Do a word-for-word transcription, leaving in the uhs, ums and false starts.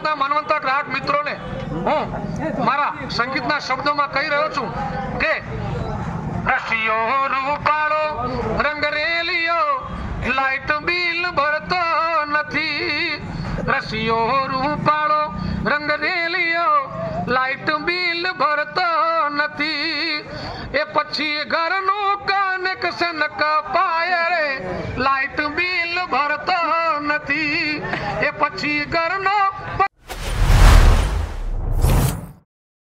ગુજરાતના માનવંતા ગ્રાહક મિત્રોને હું મારા સંગીતના શબ્દોમાં કહી રહ્યો છું કે રસિયો રૂપાળો રંગરેલિયો લાઈટ બિલ ભરતો નથી, રસિયો રૂપાળો રંગરેલિયો લાઈટ બિલ ભરતો નથી, એ પછી ઘરનું કનેક્શન